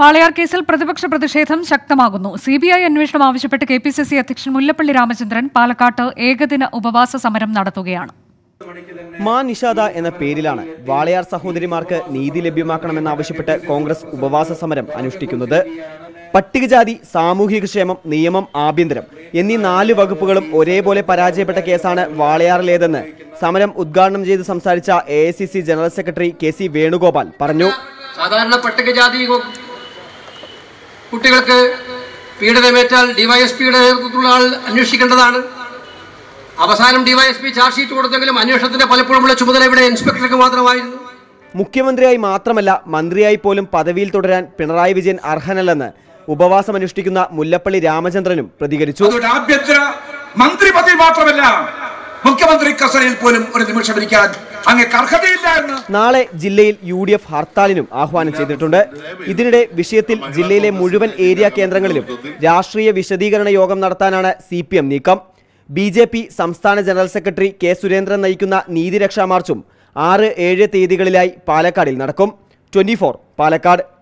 വാളയാർ കേസിൽ പ്രതിപക്ഷ പ്രതിഷേധം ശക്തമാകുന്നു. സിബിഐ അന്വേഷണം ആവശ്യപ്പെട്ട് കെപിസിസി അധ്യക്ഷൻ മുല്ലപ്പള്ളി രാമചന്ദ്രൻ പാലക്കാട്ട് ഏകദിന ഉപവാസ സമരം നടത്തുകയാണ്. മാ നിഷാദ എന്ന പേരിലാണ് വാളയാർ സഹോദരിമാർക്ക് നീതി ലഭ്യമാക്കണമെന്നാവശ്യപ്പെട്ട് കോൺഗ്രസ് ഉപവാസ സമരം അനുഷ്ഠിക്കുന്നത്. പട്ടികജാതി, സാമൂഹികക്ഷേമം, നിയമം, ആഭ്യന്തരം എന്നീ 4 വകുപ്പുകളും ഒരേപോലെ പരാജയപ്പെട്ട കേസാണ് വാളയാറിലേതെന്ന് സമരം ഉദ്ഘാടനം ചെയ്ത് സംസാരിച്ച AICC general secretary KC Venugopal പറഞ്ഞു. സാധാരണ പട്ടികജാതി കുട്ടികൾക്ക് പീഡനമേറ്റാൽ ഡിവൈഎസ്പിയുടെ നേതൃത്വത്തിലുള്ള ആൾ അന്വേഷിക്കേണ്ടതാണ്. അവസാനം ഡിവൈഎസ്പി ചാർജ് ഷീറ്റ് കൊടുത്തെങ്കിലും അന്വേഷണത്തിന്റെ പലപ്പോഴുമുള്ള ചുമതല ഇവിടെ ഇൻസ്പെക്ടർക്ക് മാത്രമായിരുന്നു. മുഖ്യമന്ത്രിയായി മാത്രമല്ല മന്ത്രിയായി പോലും പദവിയിൽ തുടരാൻ പിണറായി വിജയൻ അർഹനല്ലെന്ന് ഉപവാസം അനുഷ്ഠിക്കുന്ന മുല്ലപ്പള്ളി രാമചന്ദ്രനും പ്രതികരിച്ചു. മന്ത്രി പദവി മാത്രമല്ല, മുഖ്യമന്ത്രി കസേരയിൽ പോലും ഒരു നിമിഷം ഇരിക്കാൻ അങ്ങേക്ക് അർഹതയില്ല എന്ന് നാളെ ജില്ലയിൽ UDF ഹർത്താലിനും ആഹ്വാനം ചെയ്തിട്ടുണ്ട്. ഇതിനിടെ വിഷയത്തിൽ ജില്ലയിലെ മുഴുവൻ ഏരിയ കേന്ദ്രങ്ങളിലും രാഷ്ട്രീയ വിശദീകരണ യോഗം നടത്താനാണ് CPM നീക്കം. BJP സംസ്ഥാന ജനറൽ സെക്രട്ടറി K സുരേന്ദ്രൻ നയിക്കുന്ന നീതിരക്ഷാ മാർച്ചും 6, 7 തീയതികളിലായി പാലക്കാടിൽ നടക്കും. 24 പാലക്കാട്.